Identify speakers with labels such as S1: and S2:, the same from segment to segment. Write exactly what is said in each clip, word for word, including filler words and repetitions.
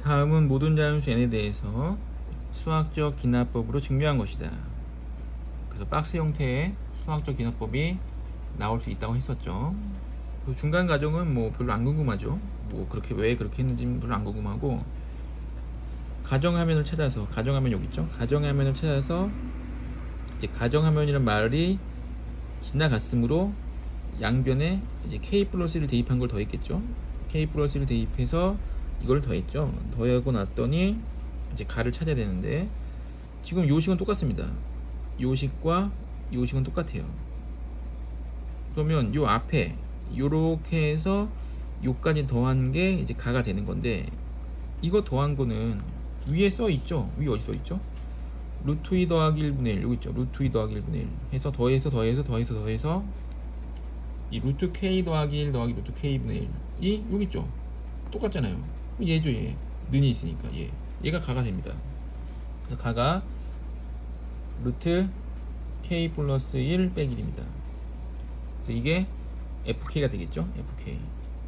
S1: 다음은 모든 자연수 n에 대해서 수학적 기납법으로 증명한 것이다. 그래서 박스 형태의 수학적 기납법이 나올 수 있다고 했었죠. 그 중간 과정은 뭐 별로 안 궁금하죠. 뭐 그렇게 왜 그렇게 했는지 별로 안 궁금하고, 가정화면을 찾아서, 가정화면 여기 있죠. 가정화면을 찾아서 이제 가정화면이란 말이 지나갔으므로 양변에 이제 k 플러스 일을 대입한 걸 더했겠죠. k 플러스 일을 대입해서 이걸 더했죠. 더하고 났더니 이제 가를 찾아야 되는데, 지금 요식은 똑같습니다. 요식과 요식은 똑같아요. 그러면 요 앞에 요렇게 해서 요까지 더한 게 이제 가가 되는 건데, 이거 더한 거는 위에 써 있죠. 위에 어디 써 있죠? 루트 이 더하기 일분의 일, 여기 있죠. 루트 이 더하기 일분의 일 해서 더해서 더해서 더해서 더해서 이 루트 k 더하기 일 더하기 루트 k분의 일이 여기 있죠. 똑같잖아요. 얘죠. 얘 는이 있으니까 얘 얘가 가가 됩니다. 그래서 가가 루트 k 플러스 일 빼기 일입니다. 그래서 이게 에프케이가 되겠죠. 에프케이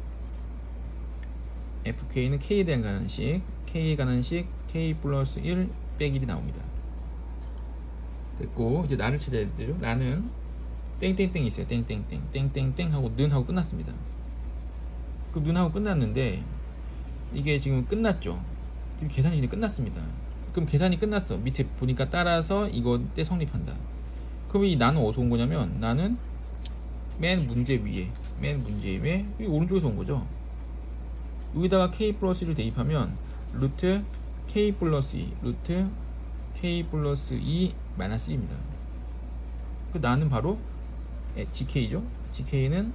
S1: 에프케이는 k에 대한 관한식, k에 관한 식 k 플러스 일 빼기 일이 나옵니다. 됐고, 이제 나를 찾아야 되죠. 나는 땡땡땡 있어요. 땡땡땡 땡땡땡 하고 는 하고 끝났습니다. 그럼 는 하고 끝났는데 이게 지금 끝났죠. 지금 계산이 이제 끝났습니다. 그럼 계산이 끝났어. 밑에 보니까 따라서 이거 때 성립한다. 그럼 이 나는 어디서 온 거냐면, 나는 맨 문제 위에, 맨 문제 위에 이 오른쪽에서 온 거죠. 여기다가 k 플러스 일을 대입하면 루트 k 플러스 이, 루트 k 플러스 이 마이너스 일입니다. 그 나는 바로 gk죠. gk는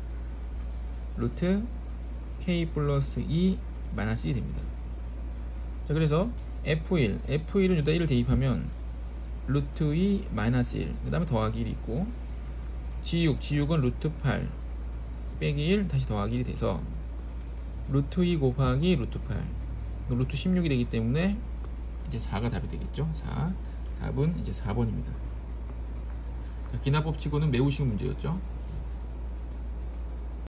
S1: 루트 k 플러스 이 마이너스 일입니다. 자, 그래서 에프 일, 에프 일은 여기다 일을 대입하면 루트 이 마이너스 일, 그 다음에 더하기 일이 있고, 지 육, 지 육은 루트 팔 빼기 일 다시 더하기 일이 돼서 루트 이 곱하기 루트 팔, 루트 십육이 되기 때문에 이제 사가 답이 되겠죠. 사. 답은 이제 사 번입니다. 기납법 치고는 매우 쉬운 문제였죠.